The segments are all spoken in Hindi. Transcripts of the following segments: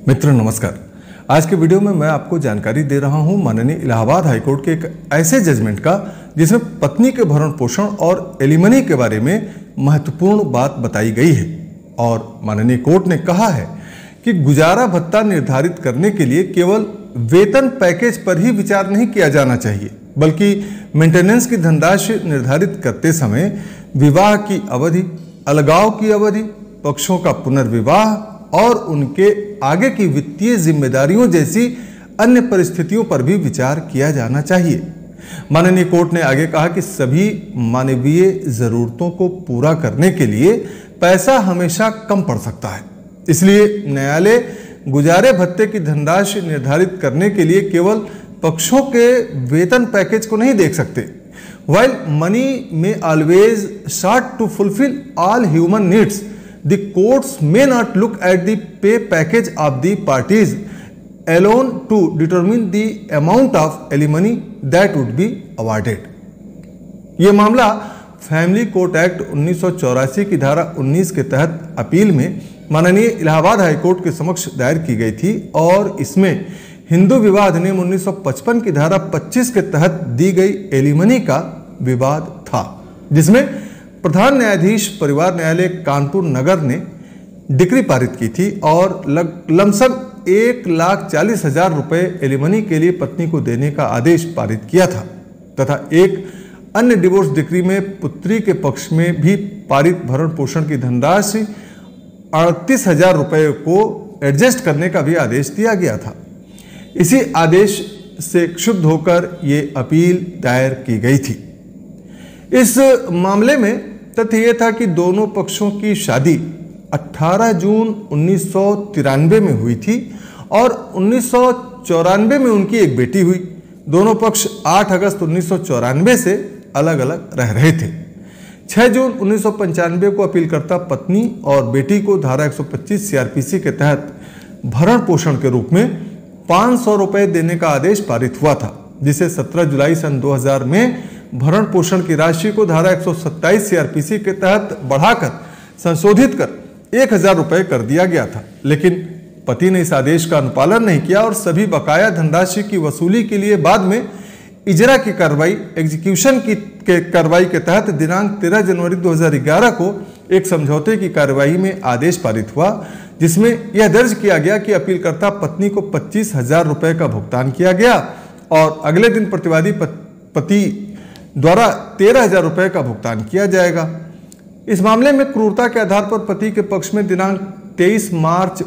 मित्रों नमस्कार। आज के वीडियो में मैं आपको जानकारी दे रहा हूं माननीय इलाहाबाद हाईकोर्ट के एक ऐसे जजमेंट का जिसमें पत्नी के भरण पोषण और एलिमनी के बारे में महत्वपूर्ण बात बताई गई है। और माननीय कोर्ट ने कहा है कि गुजारा भत्ता निर्धारित करने के लिए केवल वेतन पैकेज पर ही विचार नहीं किया जाना चाहिए, बल्कि मेंटेनेंस की धनराशि निर्धारित करते समय विवाह की अवधि, अलगाव की अवधि, पक्षों का पुनर्विवाह और उनके आगे की वित्तीय जिम्मेदारियों जैसी अन्य परिस्थितियों पर भी विचार किया जाना चाहिए। माननीय कोर्ट ने आगे कहा कि सभी मानवीय जरूरतों को पूरा करने के लिए पैसा हमेशा कम पड़ सकता है, इसलिए न्यायालय गुजारे भत्ते की धनराशि निर्धारित करने के लिए केवल पक्षों के वेतन पैकेज को नहीं देख सकते। While money may always sought to fulfill all human needs, the courts may not look at the pay package of the parties alone to determine the amount of alimony that would be awarded। ये मामला फैमिली कोर्ट एक्ट 1984 की धारा 19 के तहत अपील में माननीय इलाहाबाद हाईकोर्ट के समक्ष दायर की गई थी और इसमें हिंदू विवाह अधिनियम 1955 की धारा 25 के तहत दी गई एलिमनी का विवाद था, जिसमें प्रधान न्यायाधीश परिवार न्यायालय कानपुर नगर ने डिक्री पारित की थी और लमसम 1,40,000 रुपए एलिमनी के लिए पत्नी को देने का आदेश पारित किया था तथा एक अन्य डिवोर्स डिक्री में पुत्री के पक्ष में भी पारित भरण पोषण की धनराशि 38,000 रुपए को एडजस्ट करने का भी आदेश दिया गया था। इसी आदेश से क्षुब्ध होकर ये अपील दायर की गई थी। इस मामले में तथ्य यह था कि दोनों पक्षों की शादी 18 जून 1993 में हुई थी और 1994 में उनकी एक बेटी हुई। दोनों पक्ष 8 अगस्त 1994 से अलग अलग रह रहे थे। 6 जून 1995 को अपीलकर्ता पत्नी और बेटी को धारा 125 सीआरपीसी के तहत भरण पोषण के रूप में 500 रुपए देने का आदेश पारित हुआ था, जिसे 17 जुलाई सन 2000 में भरण पोषण की राशि को धारा 127 सीआरपीसी के तहत बढ़ाकर संशोधित कर 1,000 रुपए कर दिया गया था। लेकिन पति ने इस आदेश का अनुपालन नहीं किया और सभी बकाया धनराशि की वसूली के लिए बाद में इजरा की कार्रवाई एग्जीक्यूशन की कार्रवाई के तहत दिनांक 13 जनवरी 2011 को एक समझौते की कार्रवाई में आदेश पारित हुआ, जिसमें यह दर्ज किया गया कि अपीलकर्ता पत्नी को 25,000 रुपए का भुगतान किया गया और अगले दिन प्रतिवादी पति द्वारा 13,000 रुपए का भुगतान किया जाएगा। इस मामले में क्रूरता के आधार पर पति के पक्ष में दिनांक 23 मार्च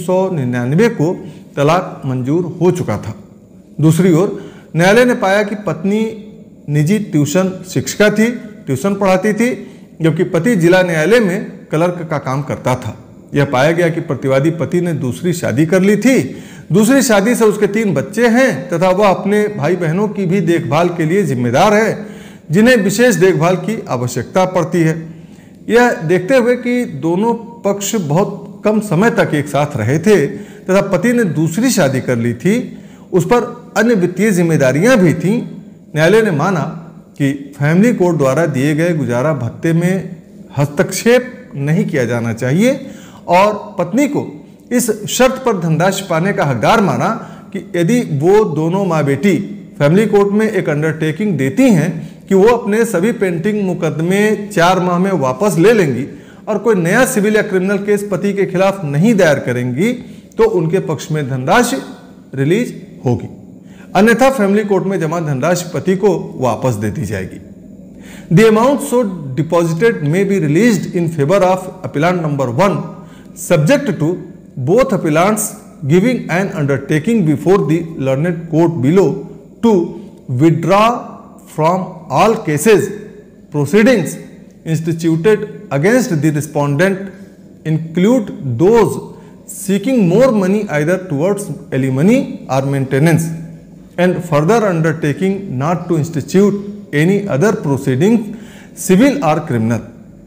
1999 को तलाक मंजूर हो चुका था। दूसरी ओर न्यायालय ने पाया कि पत्नी निजी ट्यूशन शिक्षिका थी, ट्यूशन पढ़ाती थी, जबकि पति जिला न्यायालय में क्लर्क का काम करता था। यह पाया गया कि प्रतिवादी पति ने दूसरी शादी कर ली थी। दूसरी शादी से उसके 3 बच्चे हैं तथा वह अपने भाई बहनों की भी देखभाल के लिए जिम्मेदार है, जिन्हें विशेष देखभाल की आवश्यकता पड़ती है। यह देखते हुए कि दोनों पक्ष बहुत कम समय तक एक साथ रहे थे तथा पति ने दूसरी शादी कर ली थी, उस पर अन्य वित्तीय जिम्मेदारियां भी थीं, न्यायालय ने माना कि फैमिली कोर्ट द्वारा दिए गए गुजारा भत्ते में हस्तक्षेप नहीं किया जाना चाहिए और पत्नी को इस शर्त पर धनराशि पाने का हकदार माना कि यदि वो दोनों माँ बेटी फैमिली कोर्ट में एक अंडरटेकिंग देती हैं कि वो अपने सभी पेंडिंग मुकदमे 4 माह में वापस ले लेंगी और कोई नया सिविल या क्रिमिनल केस पति के खिलाफ नहीं दायर करेंगी, तो उनके पक्ष में धनराशि रिलीज होगी, अन्यथा फैमिली कोर्ट में जमा धनराशि पति को वापस दे दी जाएगी। The amount so deposited may be released in favor of appellant number 1, subject to both appellants giving an undertaking before the learned court below to withdraw from all cases proceedings instituted against the respondent, include those seeking more money either towards alimony or maintenance, and further undertaking not to institute any other proceeding, civil or criminal.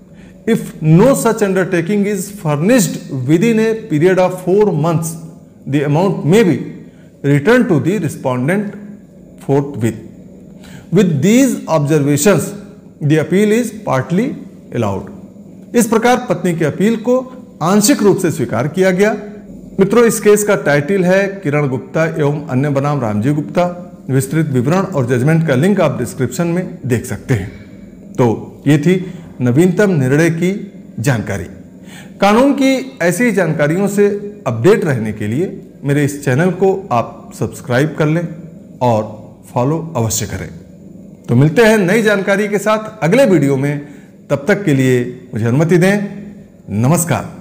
If no such undertaking is furnished within a period of 4 months, the amount may be returned to the respondent forthwith. With these observations, the appeal is partly allowed. इस प्रकार पत्नी की अपील को आंशिक रूप से स्वीकार किया गया मित्रों, इस केस का टाइटल है किरण गुप्ता एवं अन्य बनाम रामजी गुप्ता। विस्तृत विवरण और जजमेंट का लिंक आप डिस्क्रिप्शन में देख सकते हैं। तो ये थी नवीनतम निर्णय की जानकारी। कानून की ऐसी जानकारियों से अपडेट रहने के लिए मेरे इस चैनल को आप सब्सक्राइब कर लें और फॉलो अवश्य करें। तो मिलते हैं नई जानकारी के साथ अगले वीडियो में। तब तक के लिए मुझे अनुमति दें। नमस्कार।